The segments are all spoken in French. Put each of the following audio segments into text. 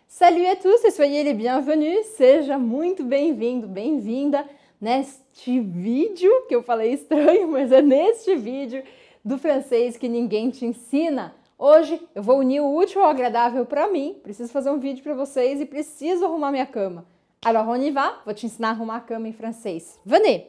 Salut a tous e soyez les bienvenus, seja muito bem-vindo, bem-vinda neste vídeo, que eu falei estranho, mas é neste vídeo do francês que ninguém te ensina. Hoje eu vou unir o útil ao agradável para mim, preciso fazer um vídeo para vocês e preciso arrumar minha cama. Alors on y va, vou te ensinar a arrumar a cama em francês. Venez!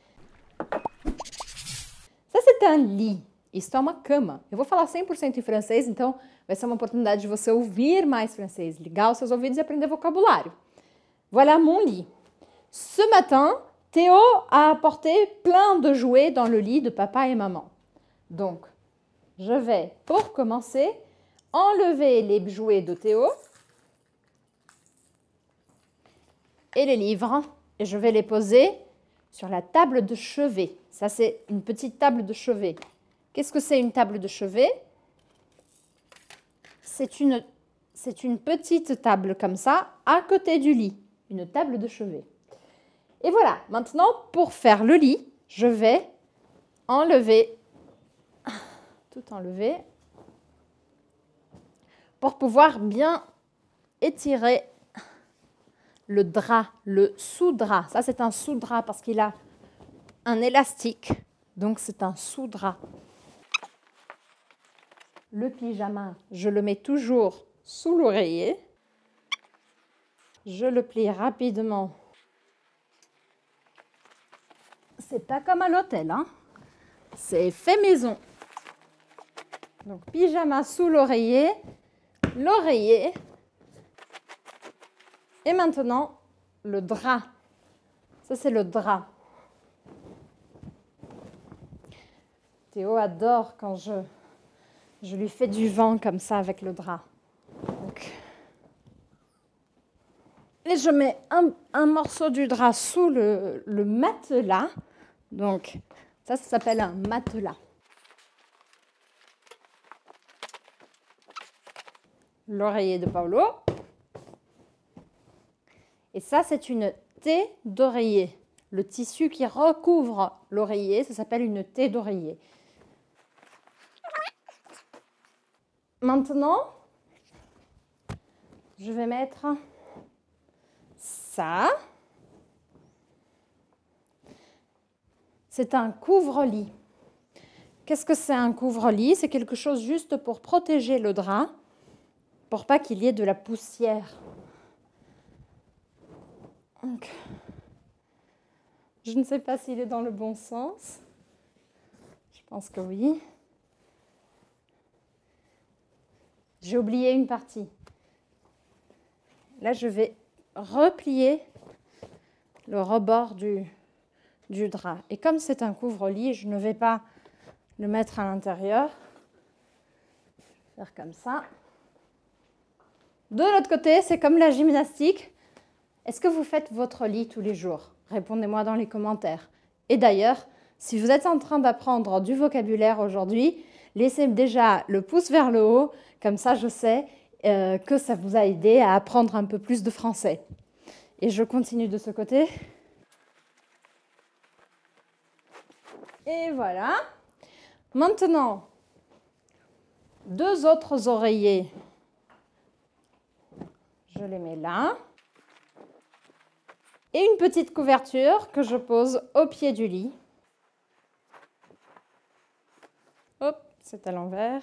Ça c'est un lit. Isto é uma cama. Eu vou falar 100% em francês, então vai ser uma oportunidade de você ouvir mais francês, ligar os seus ouvidos e aprender vocabulário. Voilà mon lit. Ce matin, Théo a apporté plein de jouets dans le lit de papa et maman. Donc, je vais, pour commencer, enlever les jouets de Théo et les livres et je vais les poser sur la table de chevet. Ça, c'est une petite table de chevet. Qu'est-ce que c'est une table de chevet? C'est une petite table comme ça, à côté du lit. Une table de chevet. Et voilà, maintenant, pour faire le lit, je vais enlever, tout enlever, pour pouvoir bien étirer le drap, le sous-drap. Ça, c'est un sous-drap parce qu'il a un élastique, donc c'est un sous-drap. Le pyjama, je le mets toujours sous l'oreiller. Je le plie rapidement. C'est pas comme à l'hôtel, hein? C'est fait maison. Donc, pyjama sous l'oreiller, l'oreiller. Et maintenant, le drap. Ça, c'est le drap. Théo adore quand je lui fais du vent comme ça avec le drap. Donc, et je mets un morceau du drap sous le matelas. Donc, ça s'appelle un matelas. L'oreiller de Paolo. Et ça, c'est une thé d'oreiller. Le tissu qui recouvre l'oreiller, ça s'appelle une thé d'oreiller. Maintenant, je vais mettre ça. C'est un couvre-lit. Qu'est-ce que c'est un couvre-lit? C'est quelque chose juste pour protéger le drap, pour pas qu'il y ait de la poussière. Donc, je ne sais pas s'il est dans le bon sens. Je pense que oui. J'ai oublié une partie. Là, je vais replier le rebord du drap. Et comme c'est un couvre-lit, je ne vais pas le mettre à l'intérieur. Je vais faire comme ça. De l'autre côté, c'est comme la gymnastique. Est-ce que vous faites votre lit tous les jours? Répondez-moi dans les commentaires. Et d'ailleurs, si vous êtes en train d'apprendre du vocabulaire aujourd'hui, laissez déjà le pouce vers le haut, comme ça je sais que ça vous a aidé à apprendre un peu plus de français. Et je continue de ce côté. Et voilà. Maintenant, deux autres oreillers. Je les mets là. Et une petite couverture que je pose au pied du lit. Hop, c'est à l'envers.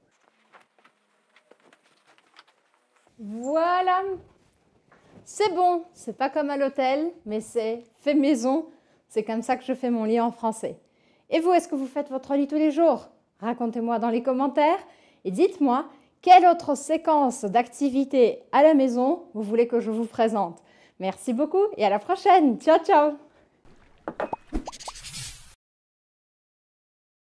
Voilà. C'est bon, c'est pas comme à l'hôtel, mais c'est fait maison. C'est comme ça que je fais mon lit en français. Et vous, est-ce que vous faites votre lit tous les jours? Racontez-moi dans les commentaires et dites-moi quelle autre séquence d'activités à la maison vous voulez que je vous présente. Merci beaucoup et à la prochaine. Ciao, ciao!